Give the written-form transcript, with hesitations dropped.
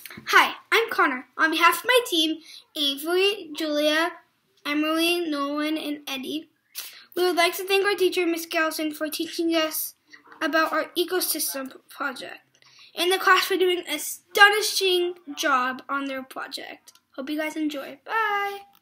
Hi, I'm Connor. On behalf of my team, Avery, Julia, Emily, Nolan, and Eddie, we would like to thank our teacher, Miss Gallison, for teaching us about our ecosystem project. In the class, we're doing an astonishing job on their project. Hope you guys enjoy. Bye!